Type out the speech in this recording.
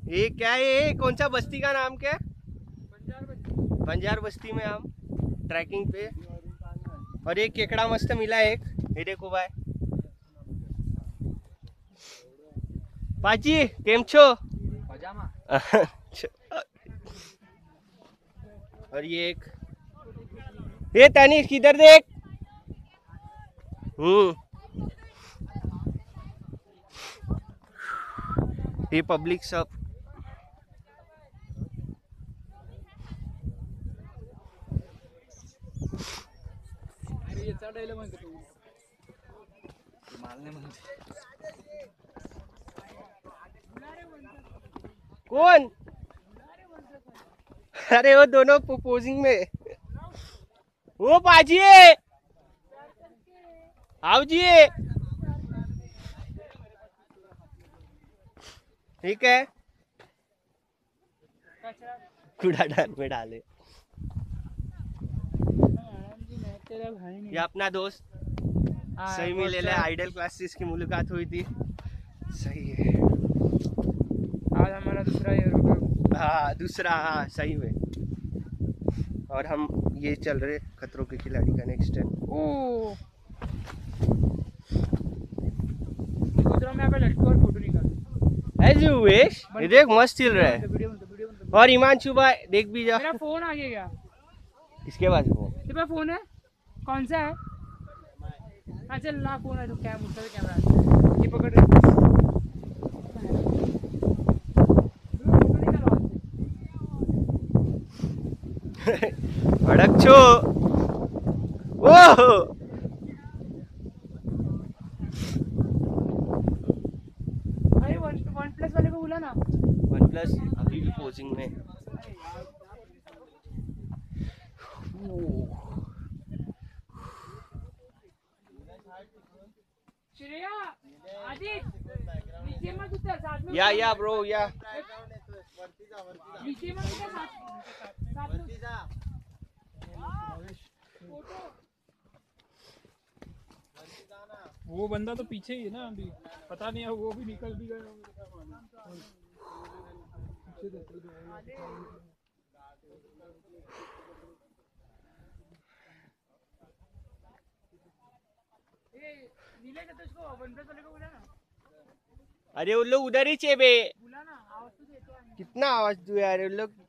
ये क्या है, ये कौन सा बस्ती का नाम क्या है? बंजार बस्ती में हम ट्रैकिंग पे। और एक केकड़ा मस्त मिला एक, ये देखो भाई। पाजी केम छो? और ये एक, ये तनिष किधर देख। ये पब्लिक सब। कौन? अरे वो दोनों पोजिंग में। वो पाजी आओ जी। ठीक है, कूड़ादान में डाले। ये अपना दोस्त सही में ले ले, आइडल क्लासेस की मुलाकात हुई थी। सही है, आज हमारा दूसरा ईयर होगा। हाँ दूसरा, हाँ सही में। और हम ये चल रहे खतरों के खिलाड़ी का नेक्स्ट स्टेप। ओह मैं यहाँ पे लटको और फोटो निकाल। As you wish. ये देख मस्त चल रहा है। और हिमांशु भाई देख भी जा। मेरा फोन आ गया। इसके बाद वो तेरे पास फोन है? कौन सा है? हाँ चल ना, फोन है तो क्या मुझसे कैमरा ये पकड़ रहे। भड़क छो। ओह अरे वन प्लस वाले को बोला ना। वन प्लस अभी भी पोजिंग में। श्रेया आदित्य नीचे मत उतर, साथ में या ब्रो या। नीचे मत उतर, साथ में वो बंदा तो पीछे ही है ना अभी, पता नहीं है वो भी निकल भी गए होंगे। अरे उन लोग उधर ही चे बे। बुला ना, आवाज तो देते हैं। कितना आवाज दो यार, उन लोग